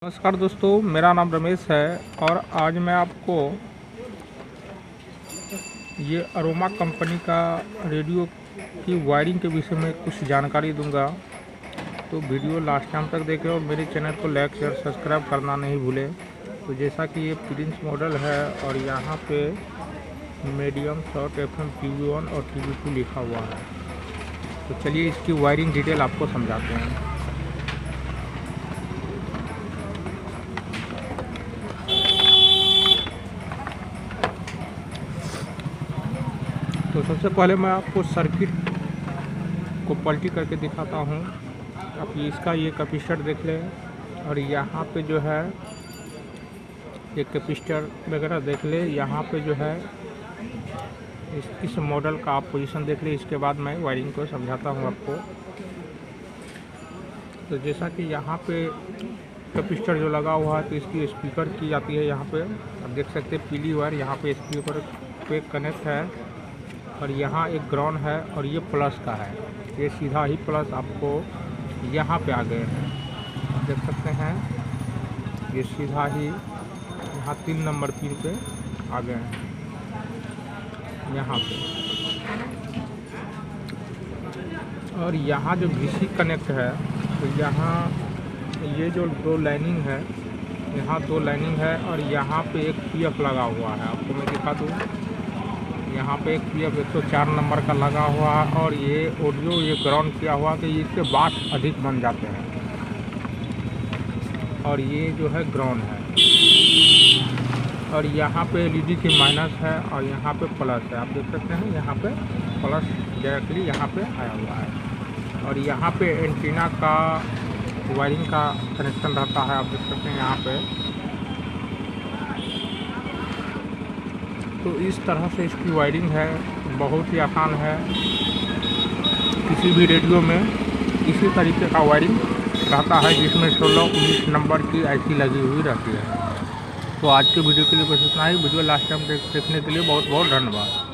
नमस्कार दोस्तों, मेरा नाम रमेश है और आज मैं आपको ये अरोमा कंपनी का रेडियो की वायरिंग के विषय में कुछ जानकारी दूंगा। तो वीडियो लास्ट टाइम तक देखें और मेरे चैनल को लाइक शेयर सब्सक्राइब करना नहीं भूलें। तो जैसा कि ये प्रिंस मॉडल है और यहाँ पे मीडियम शॉर्ट FM TV1 और TV2 लिखा हुआ है। तो चलिए इसकी वायरिंग डिटेल आपको समझाते हैं। तो सबसे पहले मैं आपको सर्किट को पलटी करके दिखाता हूँ। आप इसका ये कैपेसिटर देख लें और यहाँ पे जो है ये कैपेसिटर वगैरह देख ले। यहाँ पे जो है इस मॉडल का आप पोजीशन देख ले। इसके बाद मैं वायरिंग को समझाता हूँ आपको। तो जैसा कि यहाँ पे कैपेसिटर जो लगा हुआ है तो इसकी स्पीकर की जाती है। यहाँ पे आप देख सकते हैं पीली वायर यहाँ पे स्पीकर पे कनेक्ट है और यहाँ एक ग्राउंड है और ये प्लस का है। ये सीधा ही प्लस आपको यहाँ पे आ गए हैं, देख सकते हैं। ये सीधा ही यहाँ 3 नंबर पिन पे आ गए हैं यहाँ पे। और यहाँ जो VC कनेक्ट है तो यहाँ ये जो 2 लाइनिंग है, यहाँ 2 लाइनिंग है और यहाँ पे एक PF लगा हुआ है। आपको मैं दिखा दूँ, यहाँ पे एक PF 104 नंबर का लगा हुआ है और ये ऑडियो ये ग्राउंड किया हुआ कि इसके बात अधिक बन जाते हैं। और ये जो है ग्राउंड है और यहाँ पे LED की माइनस है और यहाँ पे प्लस है। आप देख सकते हैं यहाँ पे प्लस डायरेक्टली यहाँ पे आया हुआ है। और यहाँ पे एंटीना का वायरिंग का कनेक्शन रहता है। आप देख सकते हैं यहाँ पे। तो इस तरह से इसकी वायरिंग है, बहुत ही आसान है। किसी भी रेडियो में इसी तरीके का वायरिंग रहता है जिसमें 16-19 नंबर की IC लगी हुई रहती है। तो आज के वीडियो के लिए बस इतना ही। वीडियो लास्ट टाइम देखने के लिए बहुत बहुत धन्यवाद।